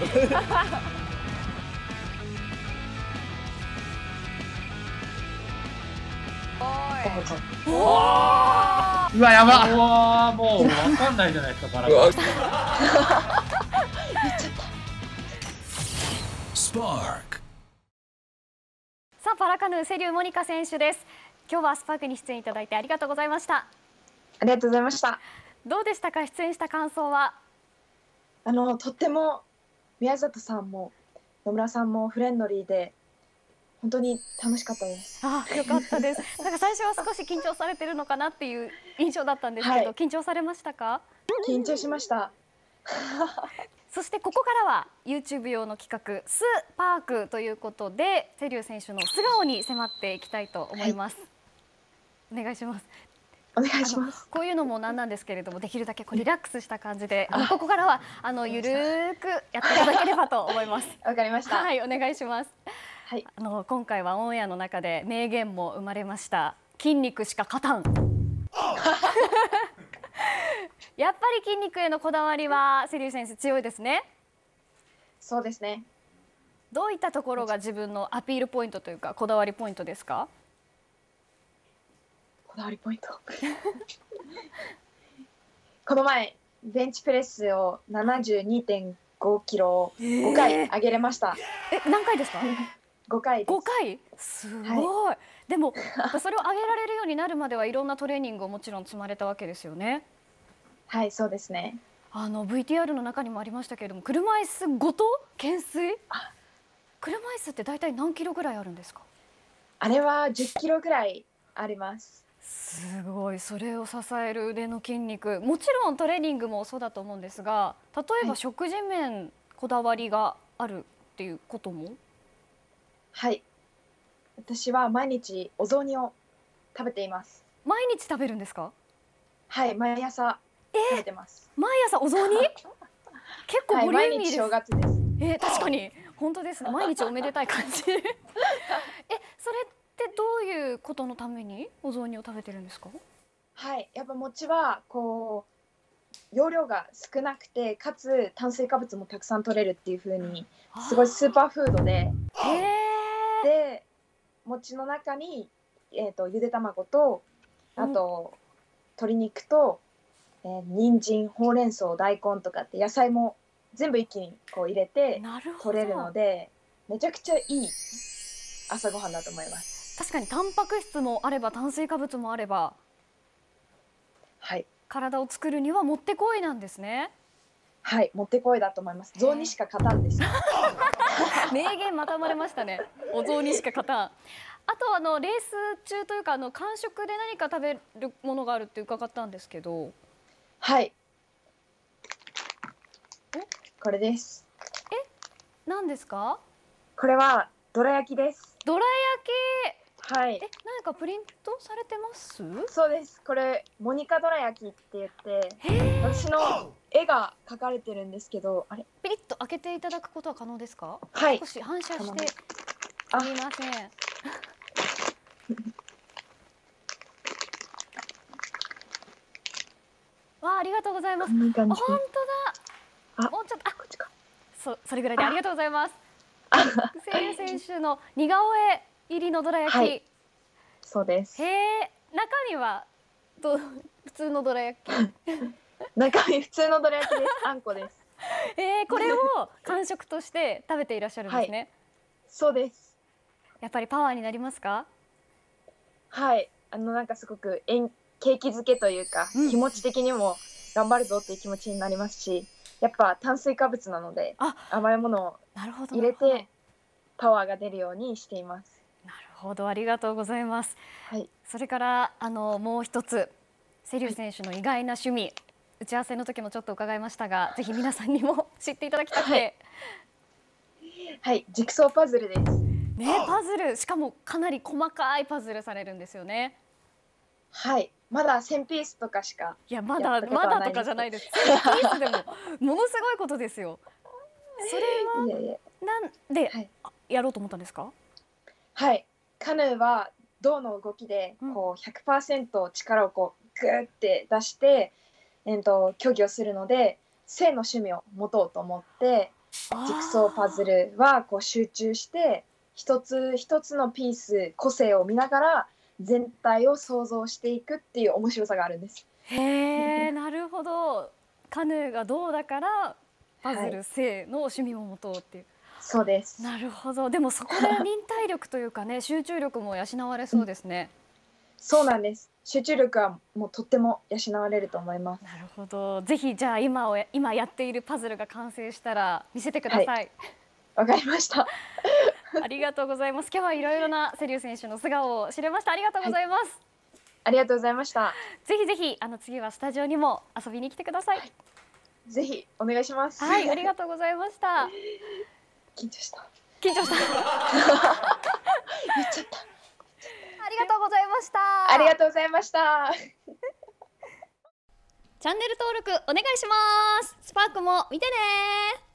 うわ、やば。 うわー、もうわかんないじゃないですか、バラが。 うわさあ、パラカヌー瀬立モニカ選手です。今日はスパークに出演いただいてありがとうございました。 ありがとうございました。 どうでしたか、出演した感想は。 とっても宮里さんも野村さんもフレンドリーで本当に楽しかったです。 あ、よかったです。なんか最初は少し緊張されてるのかなっていう印象だったんですけど、緊張されましたか？ 緊張しました。 そしてここからは YouTube 用の企画スパークということで、瀬立選手の素顔に迫っていきたいと思います。お願いします。 お願いします。 こういうのもなんなんですけれども、できるだけリラックスした感じで、ここからはゆるーくやっていただければと思います。 わかりました。 はい、お願いします。 はい。 今回はオンエアの中で名言も生まれました。筋肉しか勝たん。やっぱり筋肉へのこだわりは瀬立選手強いですね。 そうですね。 どういったところが自分のアピールポイントというかこだわりポイントですか？ こだわりポイント。この前ベンチプレスを 72.5 キロを5回上げれました。 何回ですか ？5回です。 5回すごい、はい、でもそれを上げられるようになるまではいろんなトレーニングをもちろん積まれたわけですよね。 はい、そうですね。 VTR の中にもありましたけれども、車椅子ごと懸垂？車椅子って大体何キロぐらいあるんですか？ あれは10キロぐらいあります。 すごい。それを支える腕の筋肉、もちろんトレーニングもそうだと思うんですが、例えば食事面こだわりがあるっていうことも？ はい、私は毎日お雑煮を食べています。 毎日食べるんですか？ はい、毎朝食べてます。 毎朝お雑煮？結構ボリューミーです。 毎日正月です。 確かに本当ですね。毎日おめでたい感じ。それってどういうことのためにお雑煮を食べてるんですか？ はい、やっぱ餅は容量が少なくて、かつ炭水化物もたくさん取れるっていう風にすごいスーパーフードで、で餅の中にゆで卵とあと、鶏肉と、人参、ほうれん草、大根とかって野菜も全部一気に入れて取れるので、めちゃくちゃいい朝ごはんだと思います。 確かにタンパク質もあれば炭水化物もあれば、 はい、 体を作るにはもってこいなんですね。 はい、もってこいだと思います。雑煮しか勝たんですよ。 名言まとまれましたね。お雑煮しか勝たん。あとレース中というか間食で何か食べるものがあるって伺ったんですけど。 はい。これです。 何ですか？ これはどら焼きです。 どら焼き。はい。 何かプリントされてます？ そうです。これモニカどら焼きって言って、私の絵が描かれてるんですけど、 ピリッと開けていただくことは可能ですか？ はい。 少し反射してすみません。ありがとうございます。本当だ。もうちょっとこっちか。それぐらいでありがとうございます。瀬立選手の似顔絵入りのどら焼き。はい、 そうです。 中身は普通のどら焼き。 中身普通のどら焼きです。あんこです。 これを間食として食べていらっしゃるんですね。はい、 そうです。 やっぱりパワーになりますか？ はい、なんかすごく景気づけというか、気持ち的にも頑張るぞっていう気持ちになりますし、やっぱ炭水化物なので甘いものを入れてパワーが出るようにしています。 なるほど、ありがとうございます。 はい、 それからもう一つ、瀬立選手の意外な趣味、打ち合わせの時もちょっと伺いましたが、ぜひ皆さんにも知っていただきたくて。 はい、ジグソーパズルです。 パズル、しかもかなり細かいパズルされるんですよね。 はい、まだ1000ピースとかしか。 いや、まだとかじゃないです。1000ピースでもものすごいことですよ。それはなんでやろうと思ったんですか？ はい、カヌーは胴の動きで100% 力をグーって出して競技をするので、性の趣味を持とうと思ってジグソーパズルはこう集中して一つ一つのピース個性を見ながら全体を想像していくっていう面白さがあるんです。 へえ、なるほど。カヌーがどうだからパズル正の趣味を持とうっていう。 そうです。 なるほど。でもそこで忍耐力というかね、集中力も養われそうですね。 そうなんです。集中力はもうとっても養われると思います。 なるほど。ぜひじゃあ今やっているパズルが完成したら見せてください。 わかりました。 ありがとうございます。今日はいろいろな瀬立選手の素顔を知れました。ありがとうございます。 ありがとうございました。 ぜひぜひ次はスタジオにも遊びに来てください。 ぜひお願いします。 はい、ありがとうございました。 緊張した。 緊張した。 言っちゃった。 ありがとうございました。 ありがとうございました。 チャンネル登録お願いします。スパークも見てね。